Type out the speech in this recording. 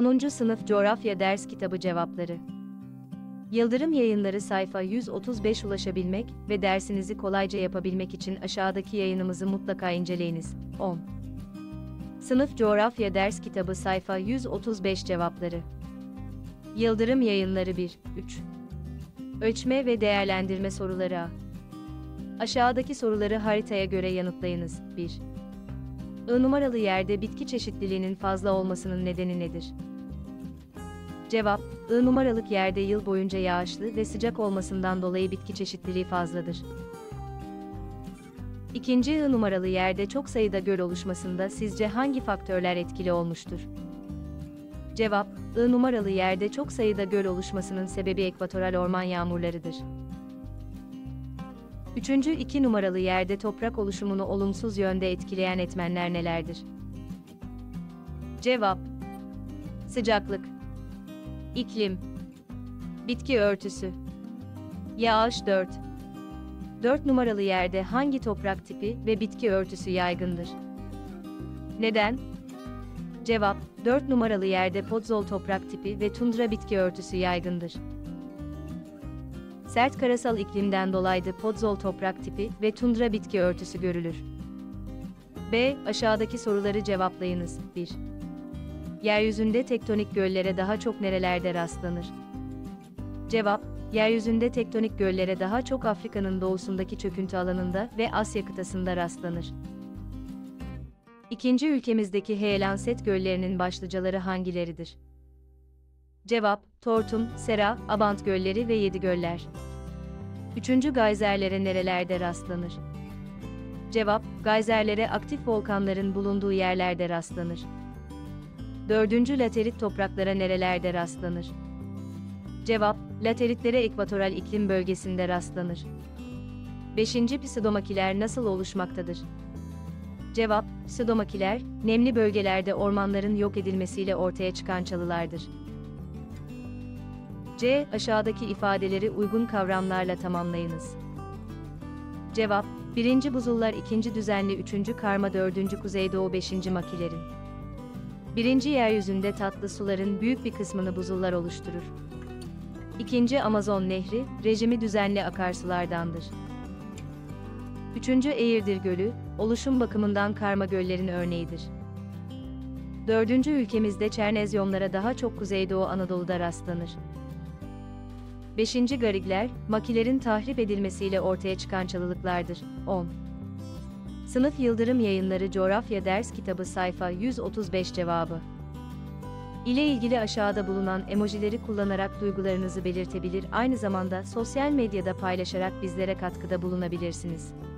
10. Sınıf Coğrafya Ders Kitabı Cevapları. Yıldırım Yayınları sayfa 135 ulaşabilmek ve dersinizi kolayca yapabilmek için aşağıdaki yayınımızı mutlaka inceleyiniz. 10. Sınıf Coğrafya Ders Kitabı sayfa 135 Cevapları. Yıldırım Yayınları 1, 3. Ölçme ve değerlendirme soruları A. Aşağıdaki soruları haritaya göre yanıtlayınız. 1. I numaralı yerde bitki çeşitliliğinin fazla olmasının nedeni nedir? Cevap, I numaralık yerde yıl boyunca yağışlı ve sıcak olmasından dolayı bitki çeşitliliği fazladır. 2. I numaralı yerde çok sayıda göl oluşmasında sizce hangi faktörler etkili olmuştur? Cevap, I numaralı yerde çok sayıda göl oluşmasının sebebi ekvatoral orman yağmurlarıdır. 3. 2 numaralı yerde toprak oluşumunu olumsuz yönde etkileyen etmenler nelerdir? Cevap: sıcaklık, iklim, bitki örtüsü. Yağış 4. 4 numaralı yerde hangi toprak tipi ve bitki örtüsü yaygındır? Neden? Cevap: 4 numaralı yerde podzol toprak tipi ve tundra bitki örtüsü yaygındır. Sert karasal iklimden dolayı podzol toprak tipi ve tundra bitki örtüsü görülür. B. Aşağıdaki soruları cevaplayınız. 1. Yeryüzünde tektonik göllere daha çok nerelerde rastlanır? Cevap: yeryüzünde tektonik göllere daha çok Afrika'nın doğusundaki çöküntü alanında ve Asya kıtasında rastlanır. İkinci, ülkemizdeki heyelan set göllerinin başlıcaları hangileridir? Cevap: Tortum, Sera, Abant gölleri ve Yedigöller. 3. Gayzerlere nerelerde rastlanır? Cevap: gayzerlere aktif volkanların bulunduğu yerlerde rastlanır. 4. Laterit topraklara nerelerde rastlanır? Cevap: lateritlere ekvatoral iklim bölgesinde rastlanır. 5. Pseudomakiler nasıl oluşmaktadır? Cevap: pseudomakiler, nemli bölgelerde ormanların yok edilmesiyle ortaya çıkan çalılardır. C. Aşağıdaki ifadeleri uygun kavramlarla tamamlayınız. Cevap: 1. Buzullar, 2. düzenli, 3. karma, 4. kuzeydoğu, 5. makilerin. 1. Yeryüzünde tatlı suların büyük bir kısmını buzullar oluşturur. 2. Amazon Nehri, rejimi düzenli akarsulardandır. 3. Eğirdir Gölü, oluşum bakımından karma göllerin örneğidir. 4. Ülkemizde çernezyonlara daha çok Kuzeydoğu Anadolu'da rastlanır. 5. Garigler, makilerin tahrip edilmesiyle ortaya çıkan çalılıklardır. 10. Sınıf Yıldırım Yayınları Coğrafya Ders Kitabı sayfa 135 cevabı. İle ilgili aşağıda bulunan emojileri kullanarak duygularınızı belirtebilir, aynı zamanda sosyal medyada paylaşarak bizlere katkıda bulunabilirsiniz.